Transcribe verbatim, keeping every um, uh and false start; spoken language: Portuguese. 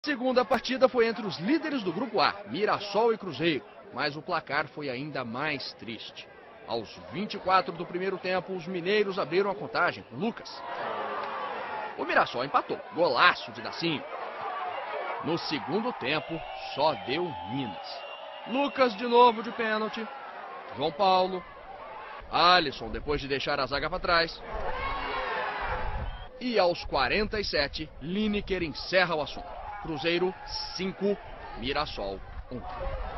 Segunda partida foi entre os líderes do Grupo A, Mirassol e Cruzeiro, mas o placar foi ainda mais triste. Aos vinte e quatro do primeiro tempo, os mineiros abriram a contagem com Lucas. O Mirassol empatou, golaço de Dacinho. No segundo tempo, só deu Minas. Lucas de novo de pênalti, João Paulo, Alisson depois de deixar a zaga para trás. E aos quarenta e sete, Lineker encerra o assunto. Cruzeiro cinco, Mirassol um.